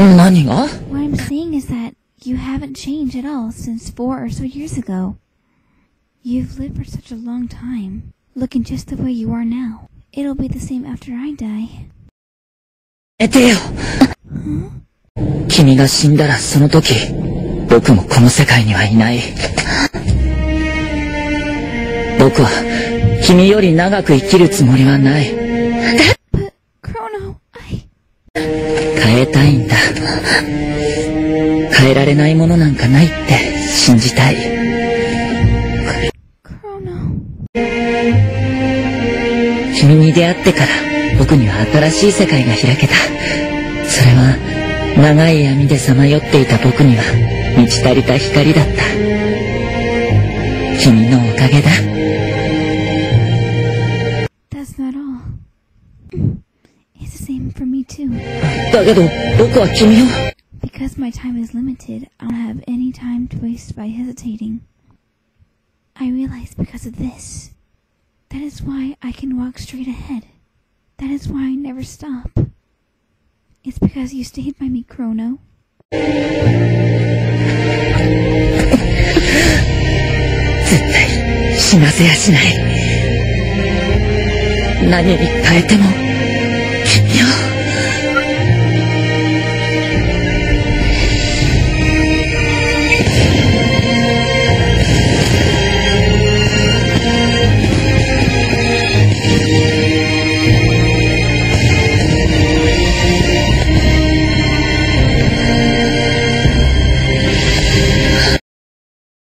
何が？ What I'm saying is that you haven't changed at all since 4 or so years ago. You've lived for such a long time, looking just the way you are now. It'll be the same after I die. やめてよ。君が死んだらその時、僕もこの世界にはいない。僕は君より長く生きるつもりはない。 But, Chrono, 変えたいんだ。変えられないものなんかないって信じたい。 Chrono. 君に出会ってから僕には新しい世界が開けた。それは長い闇でさまよっていた僕には満ち足りた光だった。君のおかげだ。 That's not all. It's the same for me too. だけど僕は君を。 Because my time is limited, I don't have any time to waste by hesitating. I realize because of this. That is why I can walk straight ahead. That is why I never stop. It's because you stayed by me, Chrono. 絶対死なせやしない。何に変えても君を。